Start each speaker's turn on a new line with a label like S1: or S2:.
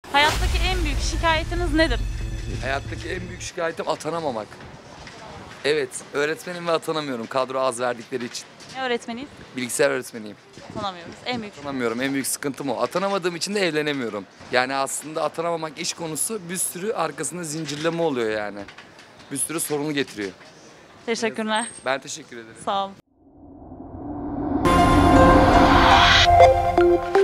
S1: Hayattaki en büyük şikayetiniz nedir?
S2: Hayattaki en büyük şikayetim atanamamak. Evet, öğretmenim ve atanamıyorum kadro az verdikleri için.
S1: Ne öğretmeniyiz?
S2: Bilgisayar öğretmeniyim.
S1: Atanamıyoruz. En büyük.
S2: Atanamıyorum, en büyük sıkıntım o. Atanamadığım için de evlenemiyorum. Yani aslında atanamamak iş konusu bir sürü arkasında zincirleme oluyor yani. Bir sürü sorunu getiriyor.
S1: Teşekkürler.
S2: Ben teşekkür ederim.
S1: Sağ olun.